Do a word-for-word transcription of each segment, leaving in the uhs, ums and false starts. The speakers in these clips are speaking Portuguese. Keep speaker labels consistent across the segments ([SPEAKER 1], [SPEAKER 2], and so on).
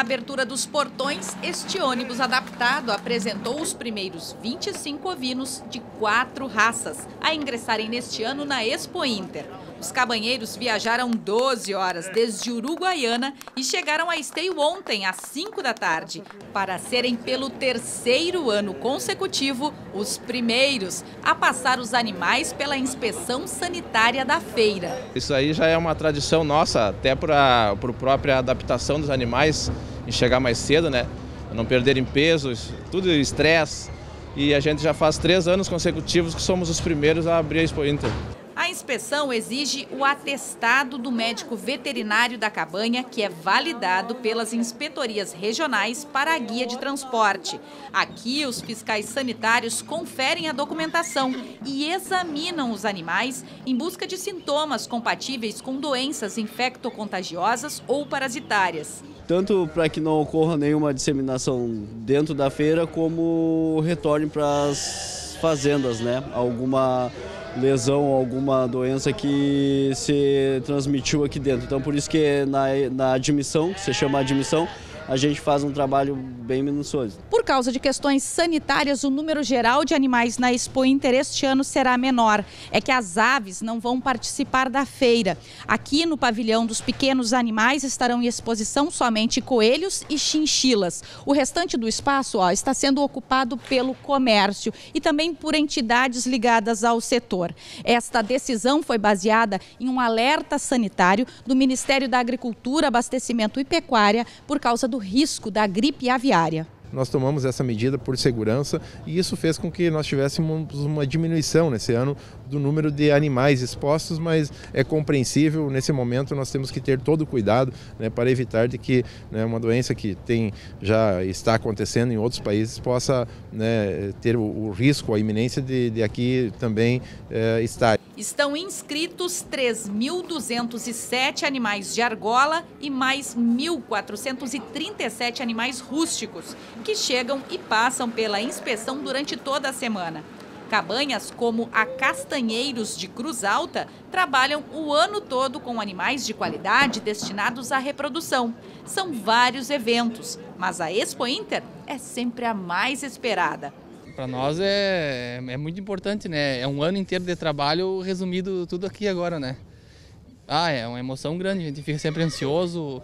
[SPEAKER 1] abertura dos portões, este ônibus adaptado apresentou os primeiros vinte e cinco ovinos de quatro raças a ingressarem neste ano na Expo Inter. Os cabanheiros viajaram doze horas desde Uruguaiana e chegaram a Esteio ontem, às cinco da tarde, para serem pelo terceiro ano consecutivo os primeiros a passar os animais pela inspeção sanitária da feira.
[SPEAKER 2] Isso aí já é uma tradição nossa, até para a própria adaptação dos animais, em chegar mais cedo, né? Não perderem peso, tudo estresse. E a gente já faz três anos consecutivos que somos os primeiros a abrir a Expo Inter.
[SPEAKER 1] A inspeção exige o atestado do médico veterinário da cabanha, que é validado pelas inspetorias regionais para a guia de transporte. Aqui, os fiscais sanitários conferem a documentação e examinam os animais em busca de sintomas compatíveis com doenças infectocontagiosas ou parasitárias.
[SPEAKER 3] Tanto para que não ocorra nenhuma disseminação dentro da feira, como retorne para as fazendas, né? Alguma lesão, alguma doença que se transmitiu aqui dentro. Então, por isso que na, na admissão, que se chama admissão, a gente faz um trabalho bem minucioso.
[SPEAKER 1] Por causa de questões sanitárias, o número geral de animais na Expo Inter este ano será menor. É que as aves não vão participar da feira. Aqui no pavilhão dos pequenos animais estarão em exposição somente coelhos e chinchilas. O restante do espaço ó, está sendo ocupado pelo comércio e também por entidades ligadas ao setor. Esta decisão foi baseada em um alerta sanitário do Ministério da Agricultura, Abastecimento e Pecuária por causa do risco da gripe aviária.
[SPEAKER 4] Nós tomamos essa medida por segurança e isso fez com que nós tivéssemos uma diminuição nesse ano do número de animais expostos, mas é compreensível, nesse momento nós temos que ter todo o cuidado, né, para evitar de que, né, uma doença que tem, já está acontecendo em outros países possa, né, ter o, o risco, a iminência de, de aqui também é, estar.
[SPEAKER 1] Estão inscritos três mil duzentos e sete animais de argola e mais mil quatrocentos e trinta e sete animais rústicos, que chegam e passam pela inspeção durante toda a semana. Cabanhas como a Castanheiros de Cruz Alta trabalham o ano todo com animais de qualidade destinados à reprodução. São vários eventos, mas a Expo Inter é sempre a mais esperada.
[SPEAKER 5] Para nós é, é muito importante, né? É um ano inteiro de trabalho resumido tudo aqui agora, né? Ah, é uma emoção grande, a gente fica sempre ansioso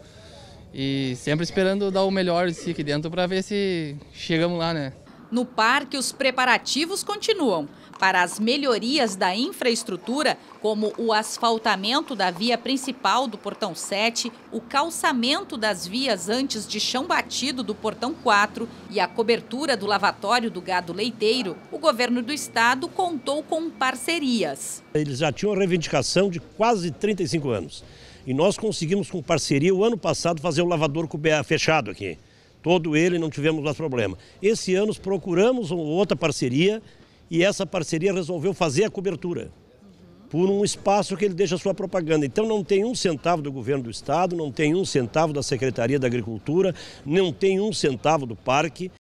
[SPEAKER 5] e sempre esperando dar o melhor de si aqui dentro para ver se chegamos lá, né?
[SPEAKER 1] No parque, os preparativos continuam para as melhorias da infraestrutura, como o asfaltamento da via principal do Portão sete, o calçamento das vias antes de chão batido do Portão quatro e a cobertura do lavatório do gado leiteiro. O governo do estado contou com parcerias.
[SPEAKER 6] Eles já tinham a reivindicação de quase trinta e cinco anos e nós conseguimos com parceria o ano passado fazer o lavador fechado aqui. Todo ele, não tivemos mais problema. Esse ano procuramos outra parceria e essa parceria resolveu fazer a cobertura por um espaço que ele deixa a sua propaganda. Então não tem um centavo do governo do estado, não tem um centavo da Secretaria da Agricultura, não tem um centavo do parque.